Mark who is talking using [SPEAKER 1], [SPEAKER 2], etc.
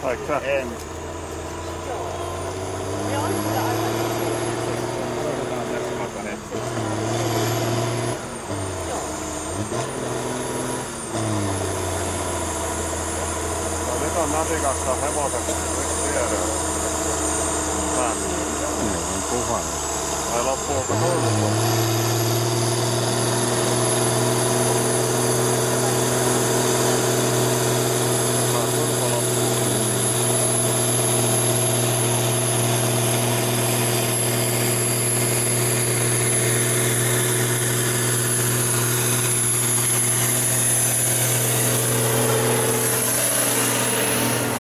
[SPEAKER 1] Eikö sä?
[SPEAKER 2] En.
[SPEAKER 3] Otetaan tässä makanetti.
[SPEAKER 1] No nyt on natikassa hevoset vierellä.
[SPEAKER 4] Niin on puhannut.
[SPEAKER 1] Vai loppuuko muistuttu?